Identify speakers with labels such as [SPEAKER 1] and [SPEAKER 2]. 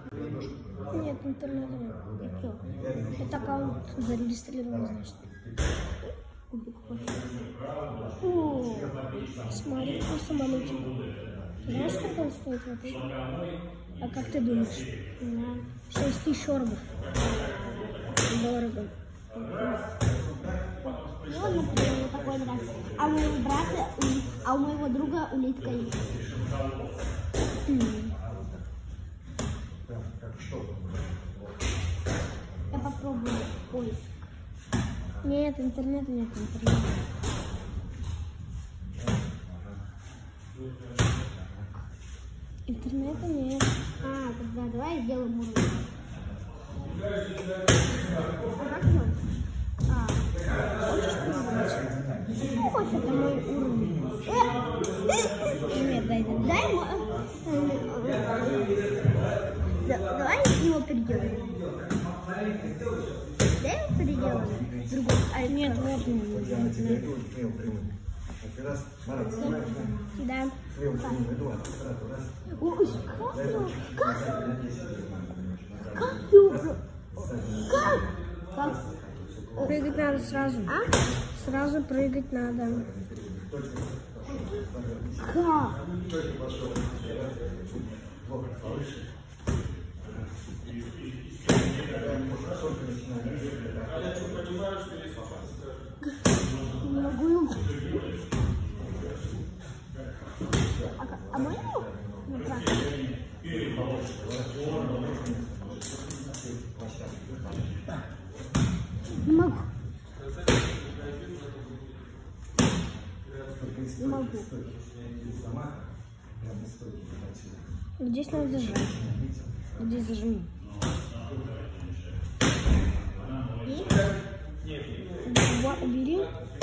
[SPEAKER 1] Нет, интернета нет. Это аккаунт зарегистрирован, значит. О, смотри, просто маленький. Знаешь, как он стоит вообще? А как ты думаешь? 6000 орбов. Дорого.
[SPEAKER 2] Ну, например, мне такой нравится. А у моего брата, а у моего друга улитка есть. Я попробую поиск.
[SPEAKER 1] Нет, интернета нет, интернета. Интернета нет.
[SPEAKER 2] А, тогда давай сделаем уровень. А как он?
[SPEAKER 1] Хочешь попробовать?
[SPEAKER 2] Хочешь, это мой уровень.
[SPEAKER 1] Нет, дай.
[SPEAKER 2] Дай ему. Давай его переделаем. Дай его переделаем. Другой.
[SPEAKER 1] Нет, вот
[SPEAKER 2] Да. Ой, как?
[SPEAKER 1] Прыгать надо сразу.
[SPEAKER 2] А?
[SPEAKER 1] Сразу прыгать надо.
[SPEAKER 2] Как? Не могу. А можно? Не могу. Не могу.
[SPEAKER 1] Здесь надо зажать. Здесь зажми. Убери.